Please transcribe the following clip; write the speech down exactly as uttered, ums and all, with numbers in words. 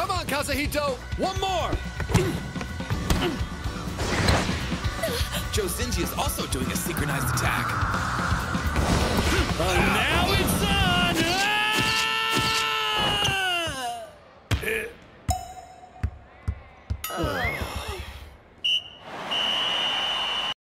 Come on, Kazuhito! One more! Joe Zinji is also doing a synchronized attack. Uh, now it's on! Ah!